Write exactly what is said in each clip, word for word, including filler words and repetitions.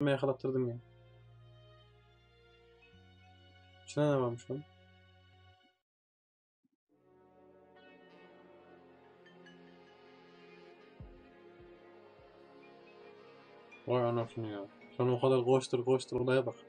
Yakalattırdım ya. İçine ne varmış lan? Vay anasını ya. Sen o kadar koştur koştur olaya bak.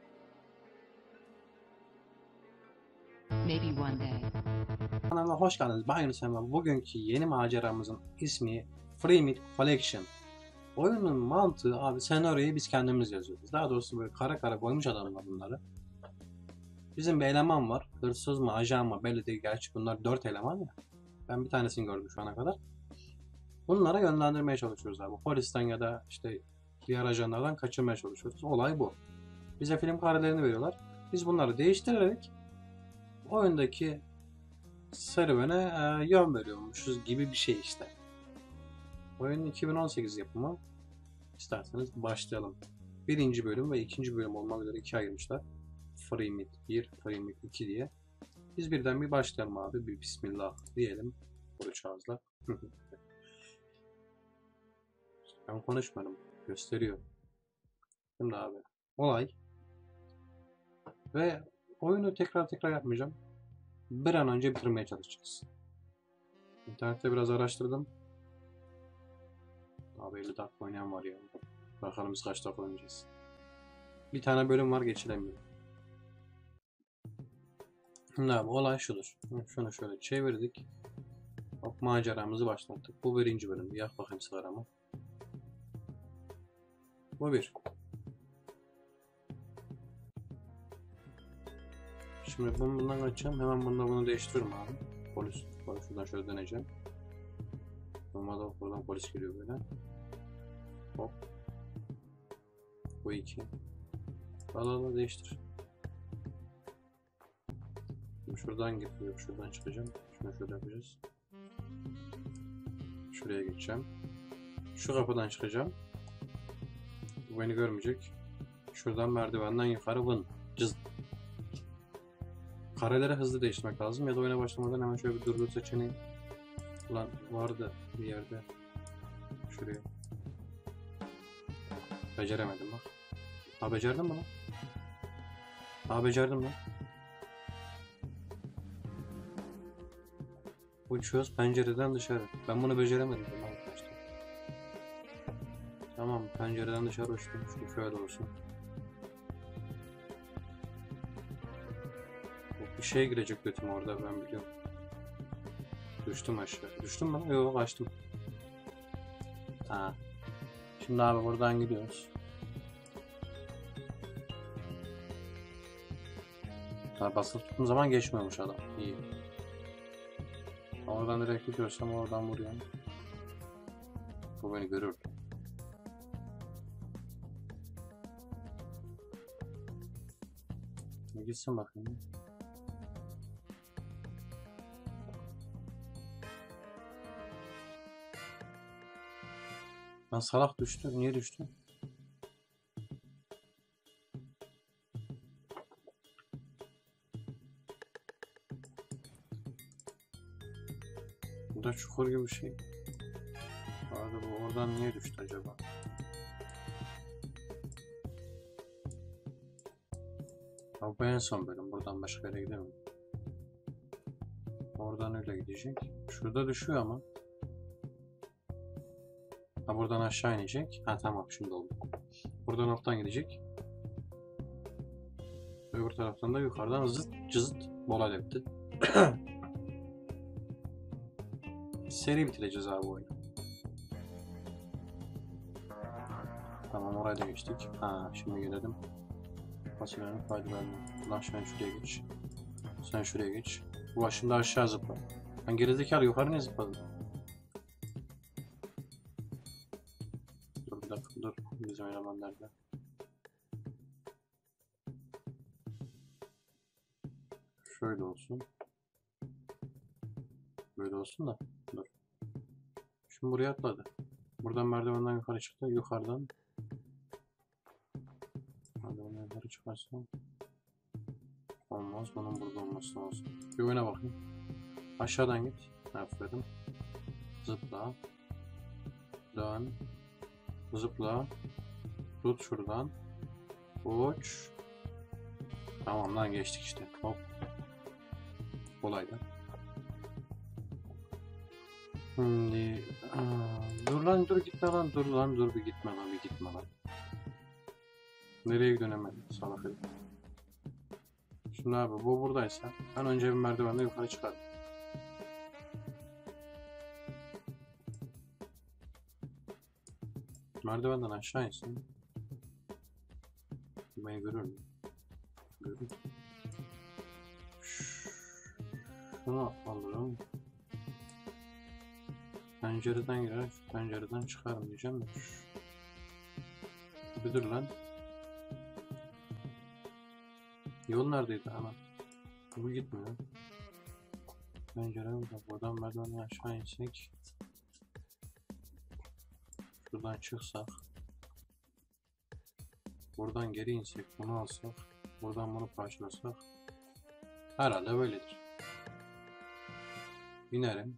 Maybe one day. Kanalıma hoş geldiniz. Ben Yunus Emre. Bugünkü yeni maceramızın ismi Free Meat Collection. Oyunun mantığı abi, senaryoyu biz kendimiz yazıyoruz. Daha doğrusu böyle kara kara koymuş adamlar bunları. Bizim bir eleman var. Hırsız mı, ajan mı belli değil. Gerçi bunlar dört eleman ya. Ben bir tanesini gördüm şu ana kadar. Bunlara yönlendirmeye çalışıyoruz abi. Polisten ya da işte diğer ajanlardan kaçırmaya çalışıyoruz. Olay bu. Bize film karelerini veriyorlar. Biz bunları değiştirerek oyundaki serüvene e, yön veriyormuşuz gibi bir şey işte. Oyun iki bin on sekiz yapımı. İsterseniz başlayalım. Birinci bölüm ve ikinci bölüm olmak üzere ikiye ayırmışlar. Free Meat bir, Free Meat iki diye. Biz birden bir başlayalım abi. Bir bismillah diyelim. Oruç ağızla. Ben konuşmadım. Gösteriyor. Şimdi abi. Olay. Ve oyunu tekrar tekrar yapmayacağım. Bir an önce bitirmeye çalışacağız. İnternette biraz araştırdım. Abi elli dakika oynayan var ya. Bakalım biz kaç dakika oynayacağız. Bir tane bölüm var, geçilemiyor. Şimdi abi olay şudur. Şunu şöyle çevirdik. Hop, maceramızı başlattık. Bu birinci bölüm. Yak bakayım sigaramı. Bu bir. Şimdi bunu bundan kaçacağım. Hemen bununla bunu değiştiriyorum abi. Polis. Bak şuradan şöyle döneceğim. Normalde buradan polis geliyor böyle. Hop. Bu iki. Al al değiştir. Şimdi şuradan gidiyor. Şuradan çıkacağım. Şunu şöyle yapacağız. Şuraya geçeceğim. Şu kapıdan çıkacağım. Bu beni görmeyecek. Şuradan merdivenden yukarı vın. Cız. Kareleri hızlı değiştirmek lazım ya da oyuna başlamadan hemen şöyle bir durdur seçeneği. Ulan vardı bir yerde. Şuraya. Beceremedim bak. Ha becerdim mi lan? Ha becerdim lan. Uçuyoruz pencereden dışarı. Ben bunu beceremedim arkadaşlar. Tamam, pencereden dışarı uçtum. Şu şöyle olsun. Bir şey girecek götüm orada, ben biliyorum. Düştüm aşağı. Düştüm mü? Yok, açtım. Ha. Şimdi abi buradan gidiyoruz. Tabi basılı tuttuğum zaman geçmiyormuş adam. İyi. Oradan direkt gidiyorsam oradan vuruyorum. Bu beni görür. Gitsin bakayım. Lan salak düştü. Niye düştü? Burada çukur gibi bir şey. Abi bu oradan niye düştü acaba? Abi bu en son bölüm. Buradan başka yere gidemem. Oradan öyle gidecek. Şurada düşüyor ama. Ha, buradan aşağı inecek. Ha tamam, şimdi oldu. Buradan alttan gidecek. Öbür taraftan da yukarıdan zıt cızıt bola lepti. Seri bitireceğiz abi oyunu. Tamam, oraya da geçtik. Ha, şimdi gelelim. Fasulyenin faydalarını. Lan sen şuraya geç. Sen şuraya geç. Bu başında aşağı zıpla. Ben gerizekalı yukarı ne zıpladım? Dur bir dakika, dur. Bizim eleman nerede? Şöyle olsun. Böyle olsun da. Dur. Şimdi buraya atladı. Buradan merdivenden yukarı çıktı. Yukarıdan. Merdivenden yukarı çıkarsam. Olmaz. Bunun burada olması lazım. Bir oyuna bakayım. Aşağıdan git. Aferin. Zıpla. Dön. Zıpla. Tut şuradan. Uç. Tamam lan, geçtik işte. Hop. Kolaydı. Şimdi aa, dur lan, dur gitme lan, dur lan, dur bir gitme lan, bir gitme lan. Nereye gidiyorsun hemen salak herif? Şimdi abi bu buradaysa ben önce bir merdivenle yukarı çıkarım. Merdivenden aşağı insin. Beni görür mü? Görür. Şunu alırım. Pencereden girer, pencereden çıkarım diyeceğim de. Bir dur lan. Yol neredeydi hemen? Bu gitmiyor. Pencere burada. Buradan merdivenden aşağı insek. Şuradan çıksak. Buradan geri insek, bunu alsak. Buradan bunu parçalasak. Herhalde böyledir. İnerim.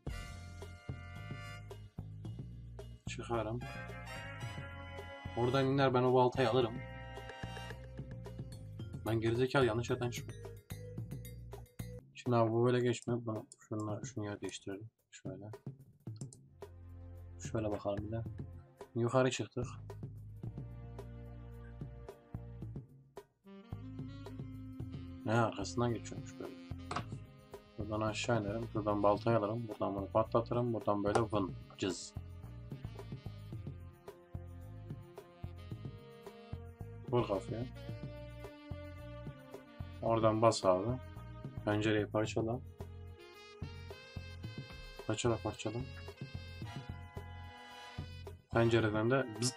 Çıkarım. Oradan iner, ben o baltayı alırım. Ben gerizekalı, yanlış yerden çıkıyorum. Şimdi abi bu böyle geçmiyor. Bunu şunla şunu yer değiştirelim. Şöyle. Şöyle bakalım bir de. Yukarı çıktık. Ne arkasından geçiyormuş böyle. Buradan aşağı inerim. Buradan baltayı alırım. Buradan bunu patlatırım. Buradan böyle vın. Cız. Vur kafaya. Oradan bas abi. Pencereyi parçala. Parçala parçala. Pencereden de bzz.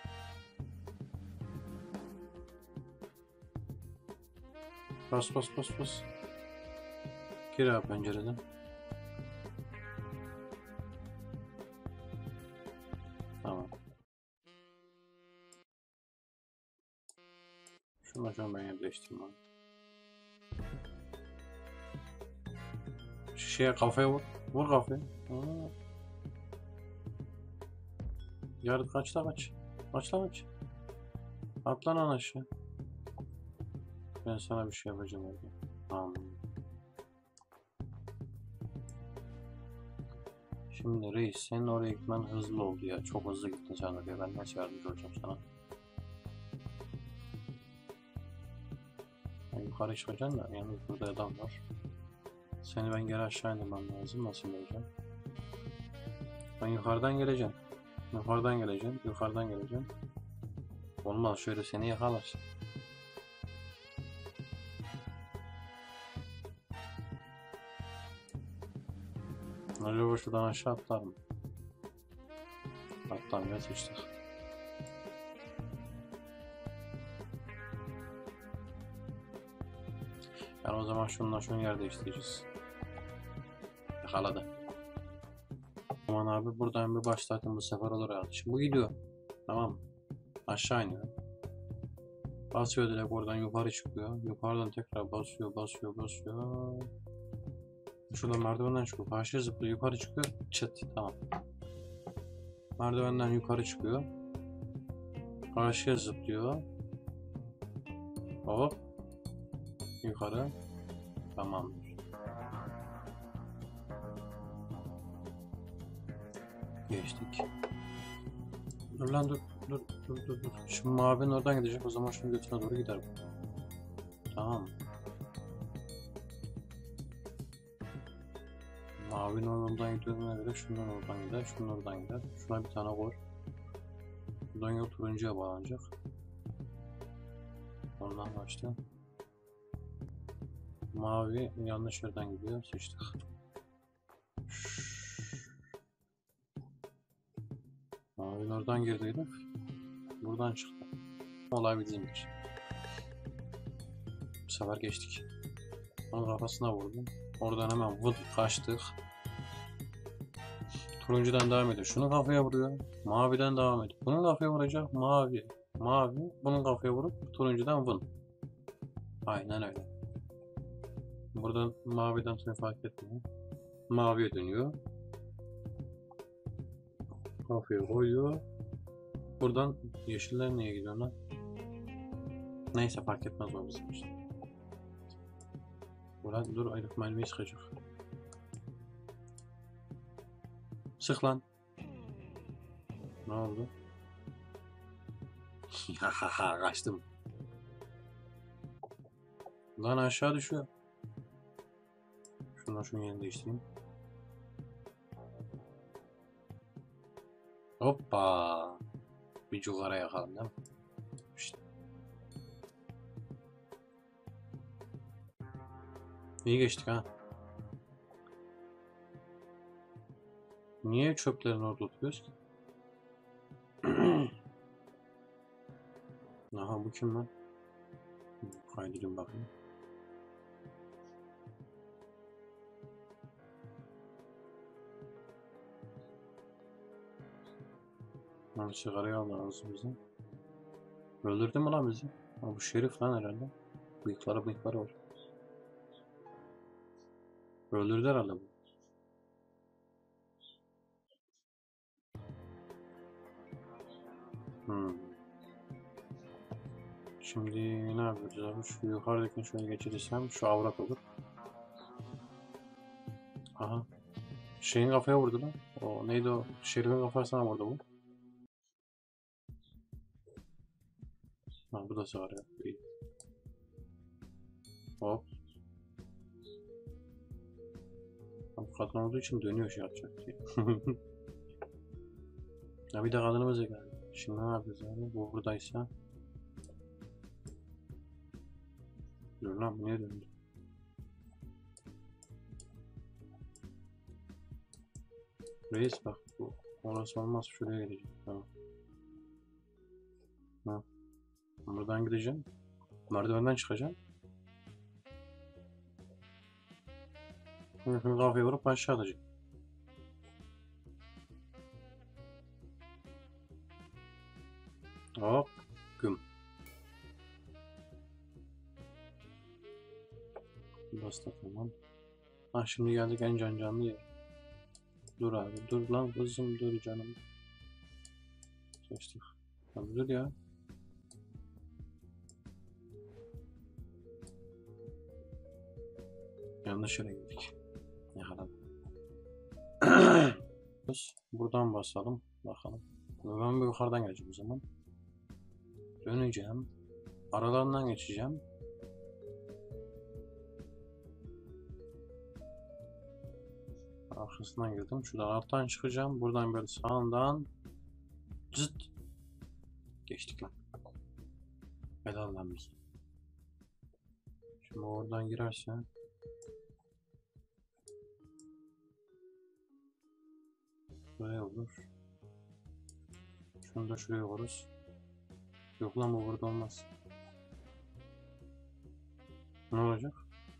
Bas bas bas bas. Gir abi pencereden. Tamam. Şunla şunu ben yer değiştireyim abi. Şişeye kafaya vur. Vur kafaya. Aa. Yarın kaçta kaç. Kaçta kaç. Atlan lan aşağı. Ben sana bir şey yapacağım orada. Tamam. Şimdi reis, senin oraya gitmen hızlı oldu ya. Çok hızlı gittin sen oraya. Ben nasıl yardımcı olacağım sana? Ben yukarı çıkacaksın da yalnız burada adam var. Seni ben geri aşağı indirmem lazım. Nasıl indireceğim? Ben yukarıdan geleceğim. Yukarıdan geleceğim. Yukarıdan geleceğim. Olmaz, şöyle seni yakalar. Acaba şuradan aşağı atlar mı? Atlamıyor, sıçtık. Yani o zaman şununla şunu yer değiştireceğiz. Yakaladı. Aman abi buradan bir başlatın, bu sefer olur herhalde. Şimdi bu gidiyor. Tamam. Aşağı iniyor. Basıyor direkt, oradan yukarı çıkıyor. Yukarıdan tekrar basıyor, basıyor, basıyor. Şuradan merdivenden çıkıyor. Karşıya zıplıyor, yukarı çıkıyor. Çıt. Tamam. Merdivenden yukarı çıkıyor. Karşıya zıplıyor. Hop. Yukarı. Tamamdır. Geçtik. Dur lan, dur. Dur dur dur dur. Şimdi mavinin oradan gidecek. O zaman şunun götüne doğru gider bu. Tamam. Mavinin oradan gidiyoruna göre şundan oradan gider. Şunun oradan gider. Şuna bir tane koy. Buradan yol turuncuya bağlanacak. Ondan başla. Mavi yanlış yerden gidiyor. Sıçtık. Mavinin oradan girdiydik. Buradan çıktı. Olay bizimdir. Bu sefer geçtik. Onun kafasına vurdum. Oradan hemen vıd kaçtık. Turuncudan devam ediyor. Şunu kafaya vuruyor. Maviden devam ediyor. Bunun kafaya vuracak. Mavi. Mavi. Bunun kafaya vurup turuncudan vın. Aynen öyle. Buradan maviden sonra fark etmiyor. Maviye dönüyor. Kafaya koyuyor. Buradan yeşiller niye gidiyor lan? Neyse fark etmez o bizim işte. Ulan dur aylık mermiyi sıkacak. Sık lan. Ne oldu? Hahaha kaçtım. Lan aşağı düşüyor. Şundan şunun yerini değiştireyim. Hoppa. Bir cugara yakalım değil mi? İşte. İyi geçtik ha. Niye çöplerin orada oturuyoruz ki? Aha bu kim lan? Kaydırayım bakayım. Lan sigarayı aldı ağzımızdan. Öldürdü mü lan bizi? Ha, bu şerif lan herhalde. Bıyıkları bıyıkları var. Öldürdü herhalde bu. Hmm. Şimdi ne yapacağız abi? Şu yukarıdakini şöyle geçirirsem şu avrat olur. Aha. Şeyin kafaya vurdu lan. O neydi o? Şerif'in kafasına vurdu bu. Ha bu da sağır ya. İyi. Hop. Bu kadın olduğu için dönüyor şey yapacak diye. Ya bir de kadınımız geldi. Şimdi ne yapacağız abi? Bu buradaysa. Dur lan bu niye döndü? Reis bak bu. Orası olmaz şuraya gelecek. Tamam. Ha. Buradan gideceğim. Merdivenden çıkacağım. Hı hı kafaya vurup aşağı atacağım. Hop. Güm. Bastı tamam. Ha şimdi geldik en can canlı yer. Dur abi dur lan kızım dur canım. Seçtik. Abi dur ya. Yanlış yere gittik. Yakaladım. Buradan basalım. Bakalım. Ben bir yukarıdan geleceğim o zaman. Döneceğim. Aralarından geçeceğim. Arkasından girdim. Şuradan alttan çıkacağım. Buradan böyle sağından zıt geçtik lan. Helal lan biz. Şimdi oradan girerse buraya olur. Şunu da şuraya vururuz. Yok lan bu burada olmaz. Ne olacak?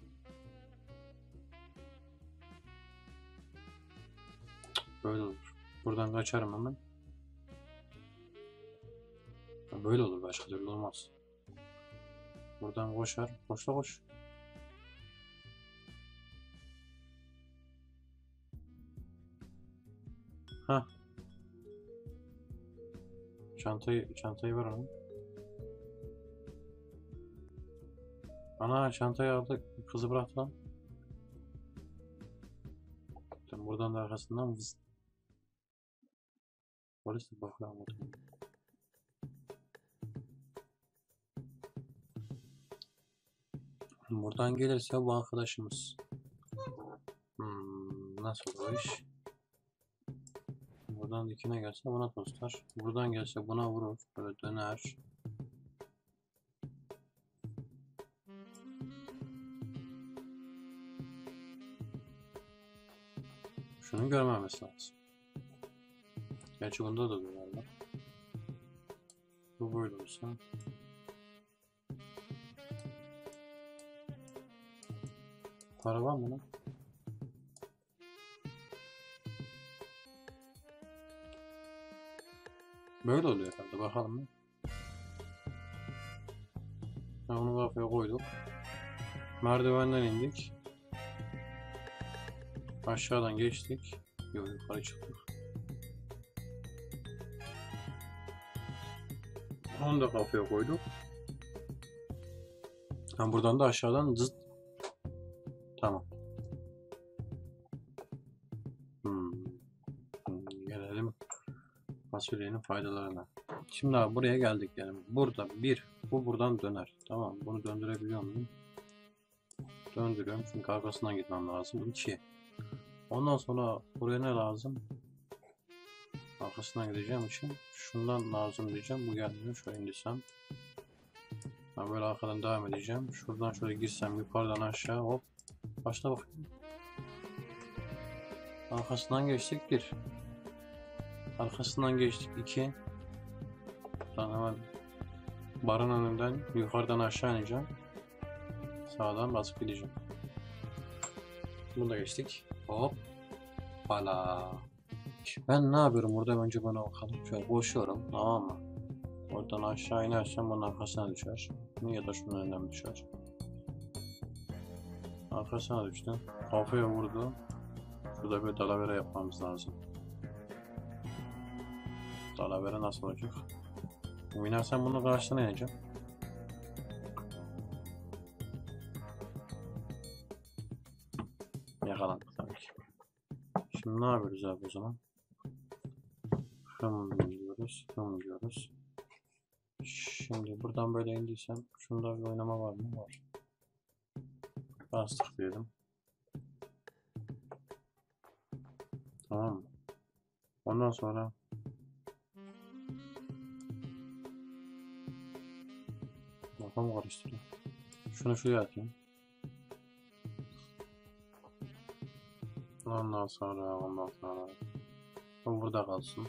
Böyle olur. Buradan kaçarım hemen. Böyle olur başka türlü olmaz. Buradan koşar. Koşla koş. Ha. Çantayı çantayı ver ona. Ana çantayı aldı. Kızı bıraktı lan. Tamam, buradan da arkasından vız. Polis de bak lan. Buradan gelirse bu arkadaşımız. Hmm, nasıl bu iş? Buradan dikine gelse buna tostar. Buradan gelse buna vurur. Böyle döner. Şunu görmemesi lazım. Gerçi bunda da dönerler. Bu böyle olsa. Para var mı lan? Böyle oluyor herhalde bakalım mı? Onu kafaya koyduk. Merdivenden indik. Aşağıdan geçtik. Yok yukarı çıktık. Onu da kafaya koyduk. Ben buradan da aşağıdan zıt. Tamam. Hmm. Hmm, Gelelim fasulyenin faydalarına. Şimdi abi buraya geldik yani. Burada bir, bu buradan döner. Tamam, bunu döndürebiliyor muyum? Döndürüyorum çünkü arkasından gitmem lazım. iki. Ondan sonra buraya ne lazım? Arkasından gideceğim için şundan lazım diyeceğim. Bu gelmiyor. Şöyle indirsem. Ben böyle arkadan devam edeceğim. Şuradan şöyle girsem yukarıdan aşağı hop. Başla bakayım. Arkasından geçtik bir. Arkasından geçtik iki. Buradan hemen barın önünden yukarıdan aşağı ineceğim. Sağdan basıp gideceğim. Bunu da geçtik. Hop. Bala. Ben ne yapıyorum burada, önce bana bakalım. Şöyle koşuyorum, tamam mı? Oradan aşağı inersem bunun arkasına düşer. Ya da şunun önünden düşer. Arkasına düştü. Kafaya vurdu. Şurada bir dalavere yapmamız lazım. Dalavere nasıl olacak? İnersem bunun karşısına ineceğim. Yakalandık tabii ki. Şimdi ne yapıyoruz abi o zaman? Hım diyoruz, hım diyoruz. Şimdi buradan böyle indiysem şunda bir oynama var mı? Var. Bastık diyelim. Tamam mı? Ondan sonra kafamı karıştırıyor. Şunu şuraya atayım. Ondan sonra ondan sonra bu burada kalsın.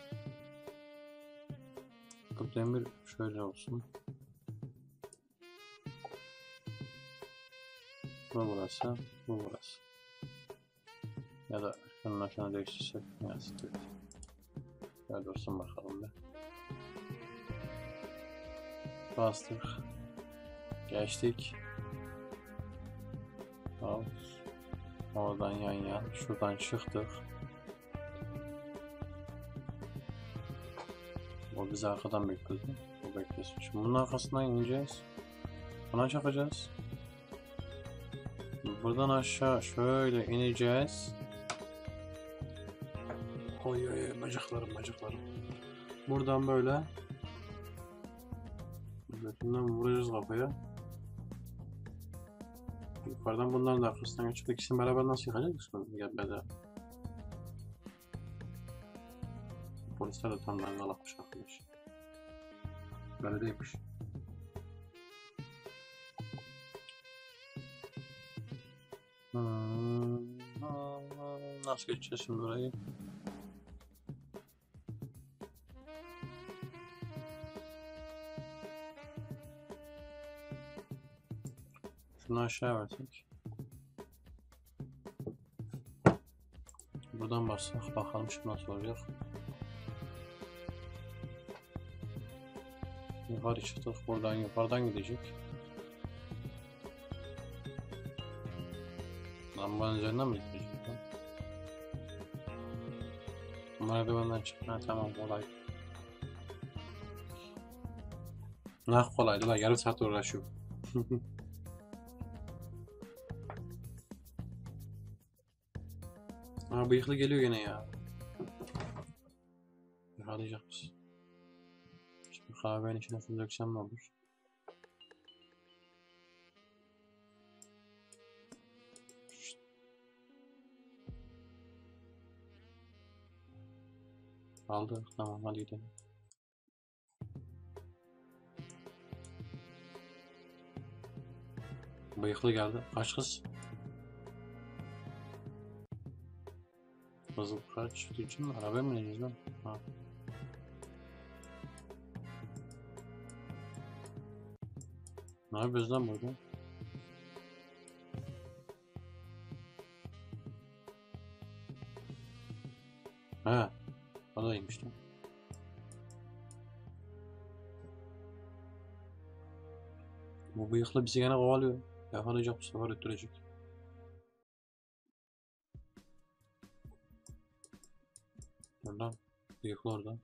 Bu demir şöyle olsun. Bu burası, bu burası. Ya da şunun aşağına değiştirsek. Neyse. Şöyle dursun bakalım bir. Bastık. Geçtik. Al. Oradan yan yan. Şuradan çıktık. O bizi arkadan bekledi. O beklesin. Şimdi bunun arkasından ineceğiz. Buna çakacağız. Buradan aşağı şöyle ineceğiz. Oy oy, bacaklarım bacaklarım. Buradan böyle. Götünden vuracağız kafaya. Yukarıdan bunların da arkasından geçip ikisini beraber nasıl yıkacağız? Gel beraber. Polisler de tam dangalakmış arkadaş. Böyle değilmiş. Hmm. Nasıl geçeceğiz şimdi burayı? Şunu aşağı versek. Buradan başlasak bakalım şimdi nasıl olacak. Yukarı çıktık, buradan yukarıdan gidecek. Lambanın üzerinden mi gidecek? Merdivenden çık. Ha tamam, kolay. Ne kolaydı la, yarım saat uğraşıyor. Ha, bıyıklı geliyor gene ya. Yakalayacak mısın? Şimdi kahvenin içine su döksem ne olur? Aldık, tamam, hadi gidelim. Bıyıklı geldi. Kaç kız? Kızıl kaç? Için mi? Arabaya mı ineceğiz lan? Ha. Ne yapıyoruz lan burada? He. O da iyiymiş lan. Bu bıyıklı bizi gene kovalıyor. Yakalayacak, bu sefer öttürecek. Oradan. Bıyıklı oradan.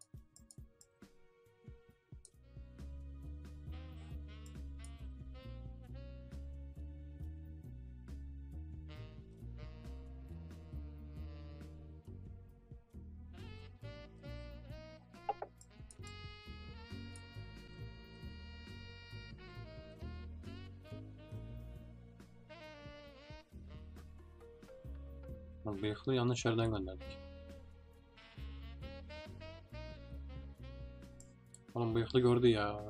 Bıyıklı yanlış yerden gönderdik. Oğlum bıyıklı gördü ya.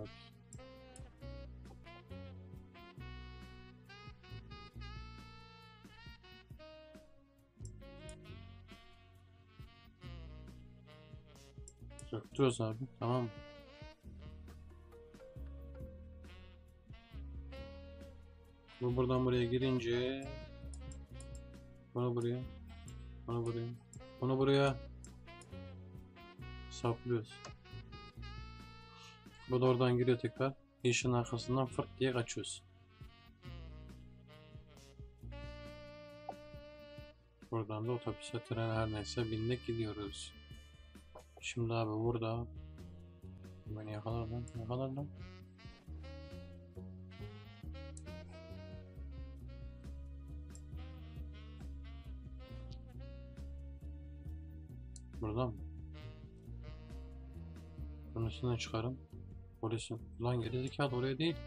Söktürüyoruz abi. Tamam mı? Bu buradan buraya girince bunu buraya, bunu buraya, bunu buraya saplıyoruz. Bu da oradan giriyor tekrar. İşin arkasından fırt diye kaçıyoruz. Buradan da otobüse, trene her neyse bindik gidiyoruz. Şimdi abi burada beni yakalar lan, yakalar lan. Buradan mı? Bunun üstünden çıkarım. Polisin. Lan geri zekalı oraya değil.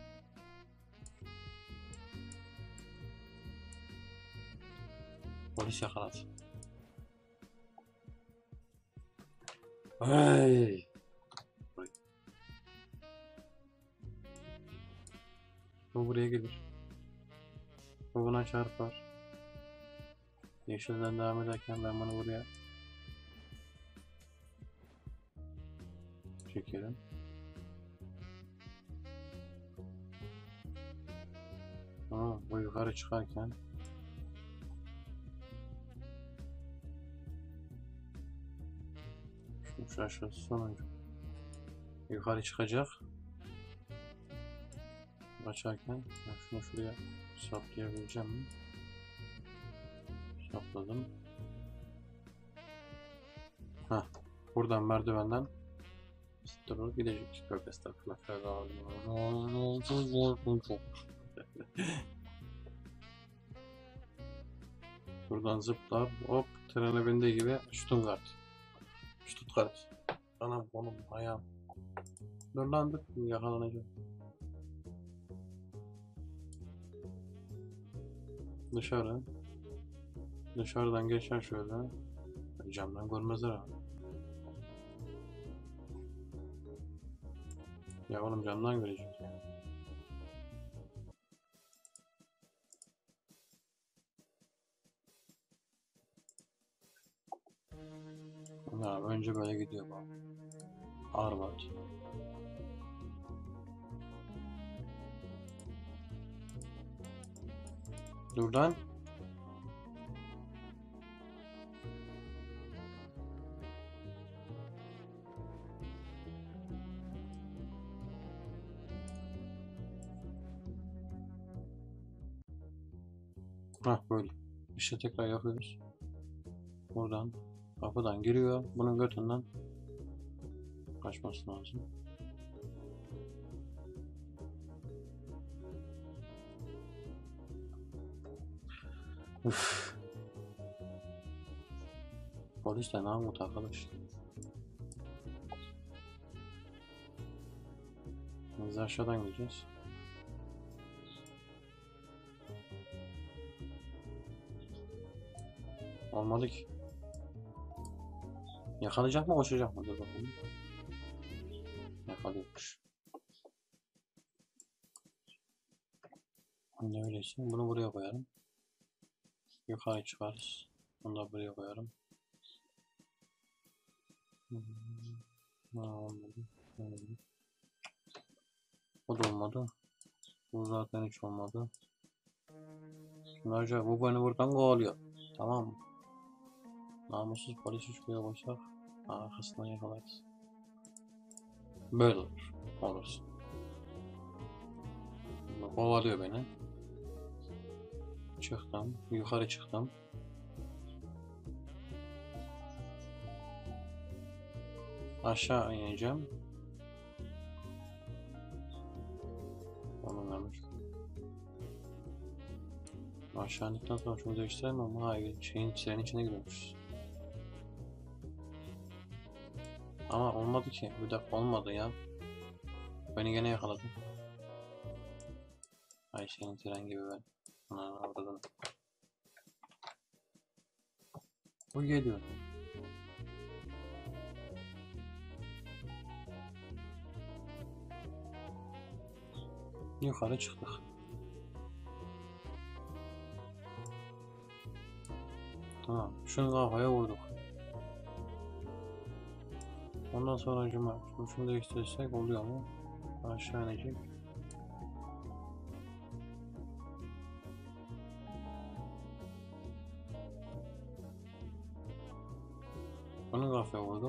Polis yakaladı. Hey. Bu buraya gelir. Bu buna çarpar. Yeşilden devam ederken ben bunu buraya çekerim. Ama bu yukarı çıkarken şunu şu aşağısı sonuncu yukarı çıkacak. Açarken şunu şuraya saplayabileceğim mi? Sapladım. Hah, buradan merdivenden doğru gidecek. Tövbe estağfurullah. Buradan zıplar, hop trene bindiği gibi Stuttgart. Stuttgart. Anam oğlum ayağım. Dur lan dur yakalanacağım. Dışarı. Dışarıdan geçer şöyle. Camdan görmezler abi. Ya oğlum camdan görecek ya. Ya önce böyle gidiyor bu. Harvard. Dur lan. Hah böyle. İşte tekrar yapıyoruz. Buradan kapıdan giriyor. Bunun götünden kaçması lazım. Üff. Polis de namut arkadaş. Biz aşağıdan gideceğiz. Olmadı ki. Yakalayacak mı koşacak mı? Dur bakalım. Yakalıyormuş. Ne öyleyse bunu buraya koyarım. Yukarı çıkarız. Bunu da buraya koyarım. Hmm. Olmadı. Olmadı. O da olmadı. Bu zaten hiç olmadı. Şimdi acaba bu beni buradan kovalıyor. Tamam mı? Namussuz polisi şuraya koysak arkasından yakalarız. Böyle olur. Olursun. Kovalıyor beni. Çıktım. Yukarı çıktım. Aşağı ineceğim. Onunlamış. Aşağı indikten sonra şunu değiştirelim ama hayır. Şeyin, şeyin içine giriyormuşuz. Ama olmadı ki. Bir dakika olmadı ya. Beni gene yakaladı. Ay şeyin tren gibi ben. Ana avradını. O geliyor. Yukarı çıktık. Tamam. Şunu kafaya vurduk. Ondan sonra cuma. Şunu, şunu değiştirirsek oluyor mu? Aşağı inecek. Bunu kafaya vurduk.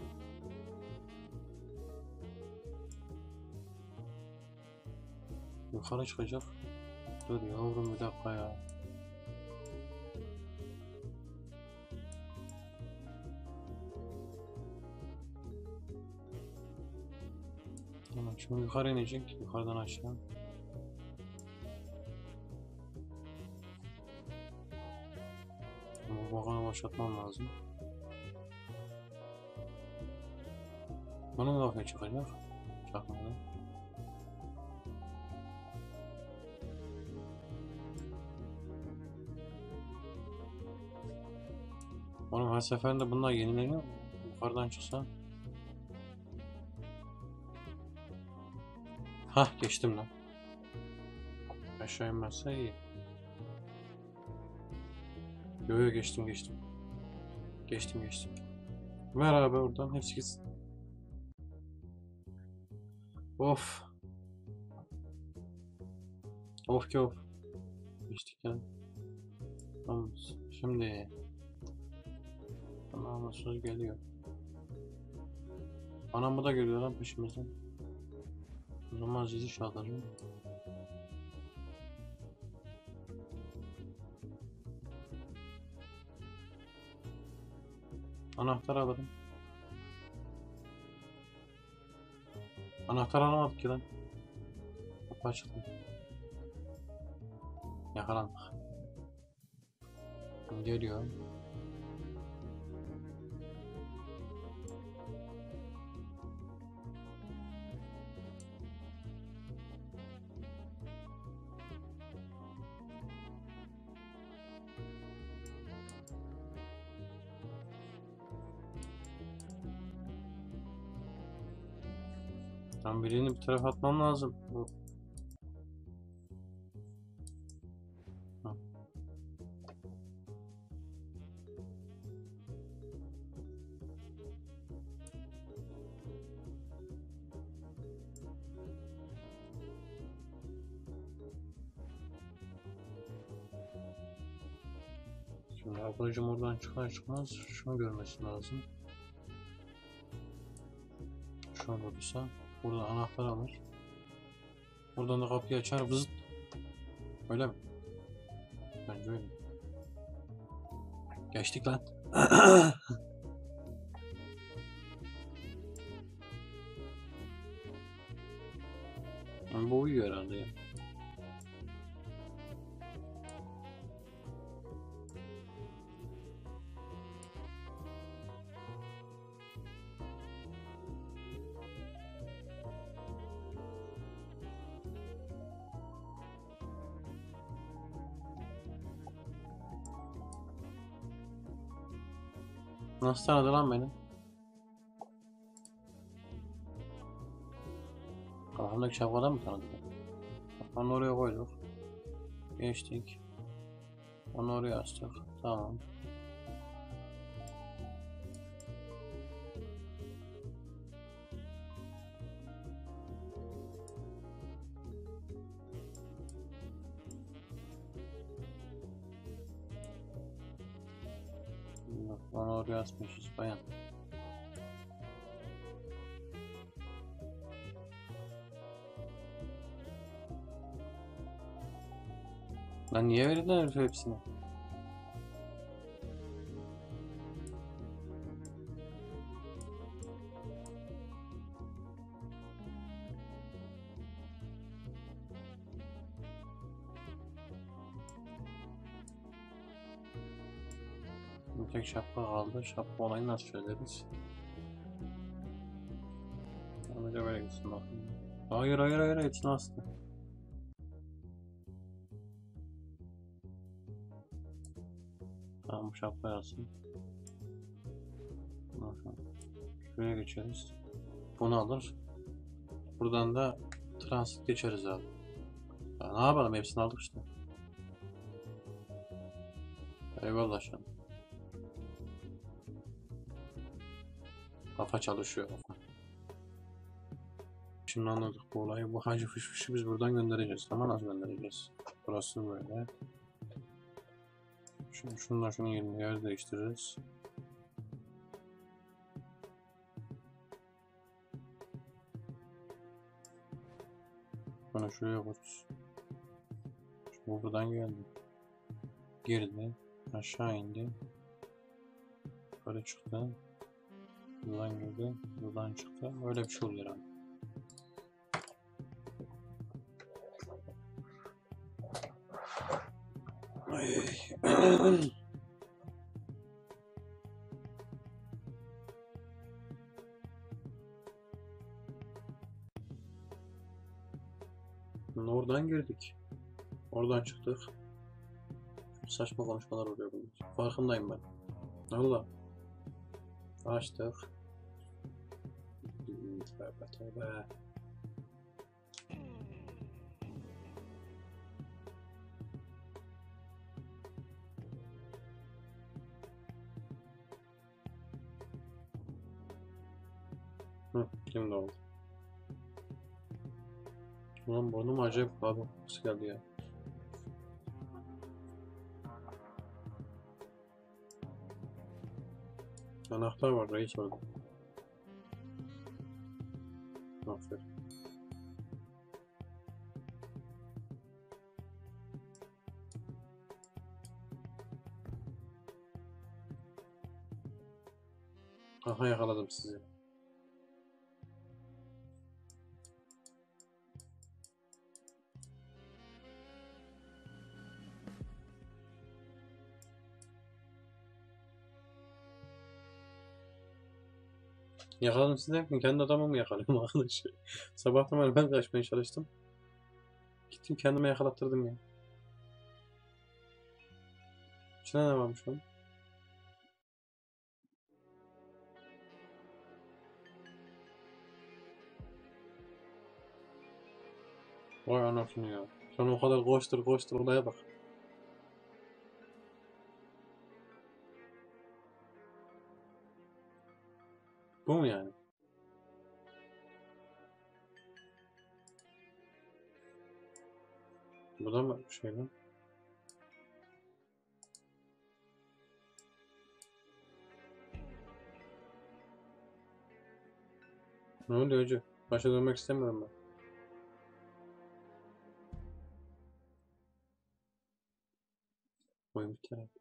Yukarı çıkacak. Dur yavrum bir dakika ya. Tamam şimdi yukarı inecek. Yukarıdan aşağı. Bu bakanı başlatmam lazım. Bunun kafaya çıkacak. Çakmadan. Onun her seferinde bunlar yenileniyor mu? Yukarıdan çıksa. Hah geçtim lan. Aşağı inmezse iyi. Yo yo geçtim geçtim. Geçtim geçtim. Ver abi oradan hepsi gitsin. Of. Of ki of. Geçtik ya. Tamam. Şimdi. Tamam söz geliyor. Anam bu da geliyor lan peşimizden. O zaman sizi çağırırım. Anahtar alırım. Anahtar alamadık ki lan. Kapı açıldı. Yakalandık. Geliyor. Ben birini bir tarafa atmam lazım. Hı. Şimdi ablacım oradan çıkar çıkmaz şunu görmesi lazım. Şöyle olursa burada anahtar alır. Buradan da kapıyı açar vızıt. Öyle mi? Bence öyle. Geçtik lan. Bu uyuyor herhalde ya. Nasıl tanıdı lan beni? Kafamdaki şapkadan mı tanıdı? Onu oraya koyduk. Geçtik. Onu oraya astık. Tamam. Onu oraya asmışız bayan. Lan niye verdin herif hepsini? Bir tek şapka kaldı. Şapka olayını nasıl çözeriz? Önce böyle gitsin bakayım. Hayır hayır hayır hepsini astı. Tamam şapka yazsın. Şuraya geçeriz. Bunu alır. Buradan da transit geçeriz abi. Ya ne yapalım, hepsini aldık işte. Eyvallah şu an. Kafa çalışıyor kafa. Şimdi anladık bu olayı. Bu hacı fışfışı biz buradan göndereceğiz. Tamam, az göndereceğiz. Burası böyle. Şimdi şundan şunun yerini yer değiştiririz. Bunu şuraya koyarız. Şimdi buradan geldi. Girdi. Aşağı indi. Böyle çıktı. Buradan girdi. Buradan çıktı. Öyle bir şey oluyor abi. Ay. Oradan girdik. Oradan çıktık. Saçma konuşmalar oluyor bunlar. Farkındayım ben. Allah. Açtık. Tövbe tövbe. Hı, şimdi oldu. Ulan burnum acayip abi. Nasıl geldi ya? Anahtar var reis orada. Aferin. Aha, yakaladım sizi. Yakaladım sizi derken kendi adamımı yakaladım arkadaş. Sabahtan ben kaçmaya çalıştım. Gittim kendime yakalattırdım ya. İçine ne varmış lan? Vay anasını ya. Sen o kadar koştur koştur olaya bak. Bu mu yani? Bu da mı şey lan? Ne oluyor hacı? Başa dönmek istemiyorum ben. Oyun bir kere.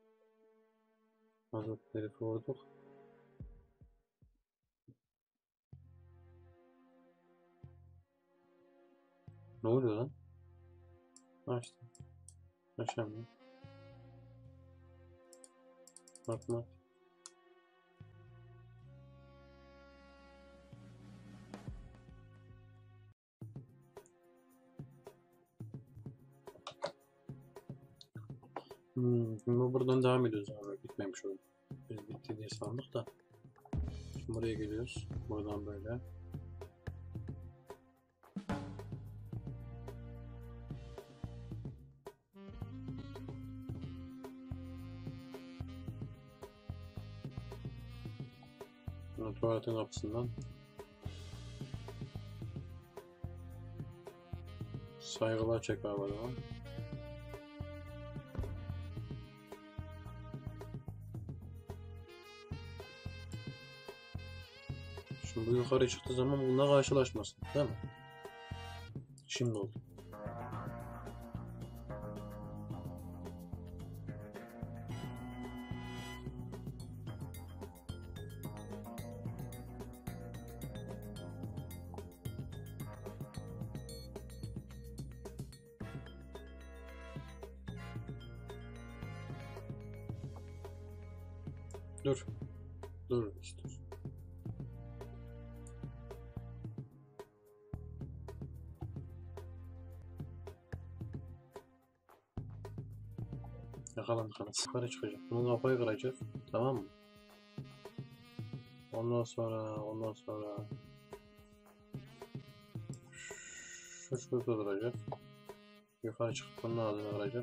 Azot herifi vurduk. Ne oluyor lan? Açtım. Açamıyorum. Bakma. Hmm, şimdi buradan devam ediyoruz abi. Bitmemiş oyun. Biz bitti diye sandık da. Şimdi buraya geliyoruz. Buradan böyle. Bunu tuvaletin kapısından. Saygılar çek abi adama. Şimdi bu yukarı çıktığı zaman bununla karşılaşmasın, değil mi? Şimdi oldu. Dur. Dur işte. Yakalandık anasını. Yukarı çıkacak. Bunun kafayı kıracak. Tamam mı? Ondan sonra, ondan sonra şu şurada duracak. Yukarı çıkıp bunun ağzını kıracak.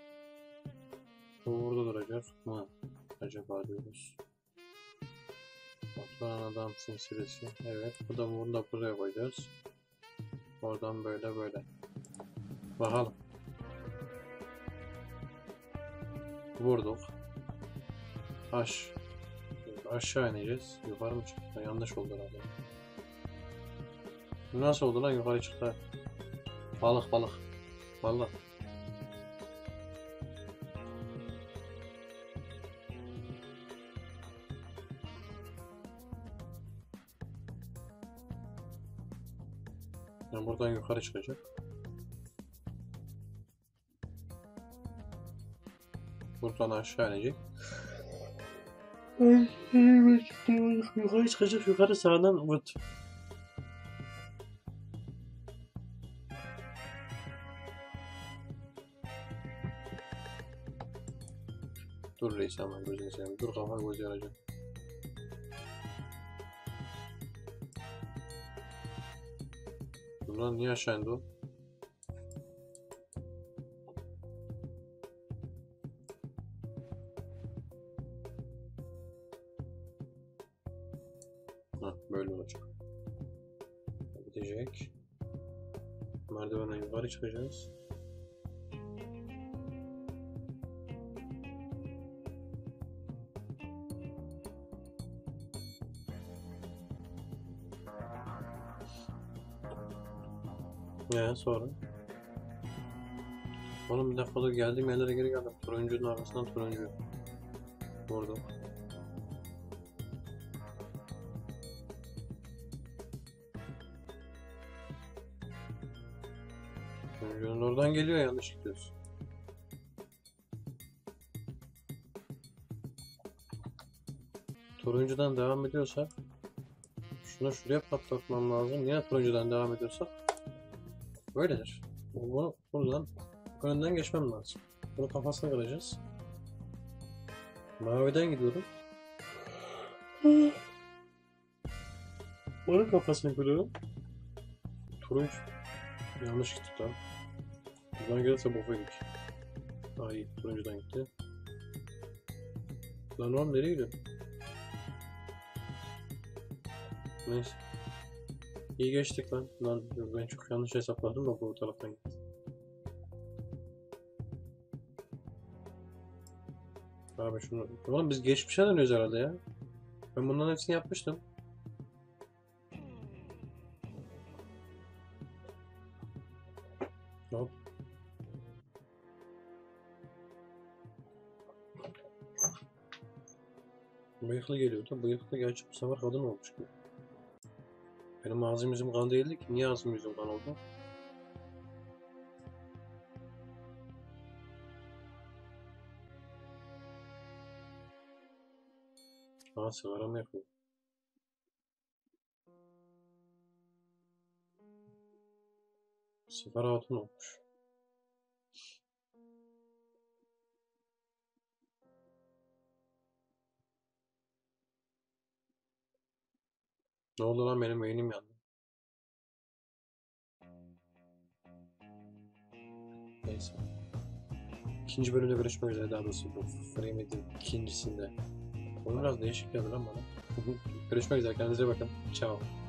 Bu burada duracak mı? Acaba diyoruz. Oturan adam sinsilesi. Evet, bu da bunu da buraya koyacağız. Oradan böyle böyle. Bakalım. Vurduk. Aş. Aşağı ineceğiz. Yukarı mı çıktı? Yanlış oldu herhalde. Nasıl oldu lan, yukarı çıktı? Balık balık. Balık. Yani buradan yukarı çıkacak. Buradan aşağı inecek. Yukarı çıkacak, yukarı sağdan vırt. Dur reis ama gözünü seveyim. Dur, kafa göz yarayacak. Bundan niye aşağı indi o? Hah, böyle olacak. Gidecek. Merdivenden yukarı çıkacağız. Ya sonra. Oğlum bir dakika dur, geldiğim yerlere geri geldim. Turuncunun arkasından turuncu. Vurdum. Turuncunun oradan geliyor, yanlış gidiyorsun. Turuncudan devam ediyorsak şunu şuraya patlatmam lazım. Yine turuncudan devam ediyorsak böyledir. Bunu buradan önünden geçmem lazım. Bunu kafasına kıracağız. Maviden gidiyorum. Onun kafasını kırıyorum. Turuncu. Yanlış gitti tam. Buradan gelirse bofa yedik. Daha iyi. Turuncudan gitti. Lan oğlum nereye gidiyor? Neyse. İyi geçtik lan. Lan ben çok yanlış hesapladım da bu taraftan gitti. Abi şunu... Oğlum biz geçmişe dönüyoruz herhalde ya. Ben bunların hepsini yapmıştım. Hop. Bıyıklı geliyordu. Bıyıklı gerçi bu sefer kadın olmuş gibi. Benim ağzım yüzüm kan değildi ki. Niye ağzım yüzüm kan oldu? Aa, sigaramı yakıyor. Sigara hatun olmuş. Ne oldu lan, benim beynim yandı. Neyse. İkinci bölümde görüşmek üzere, daha doğrusu bu Frame'in ikincisinde. Oyun biraz değişik geldi lan bana. Görüşmek üzere, kendinize bakın. Ciao.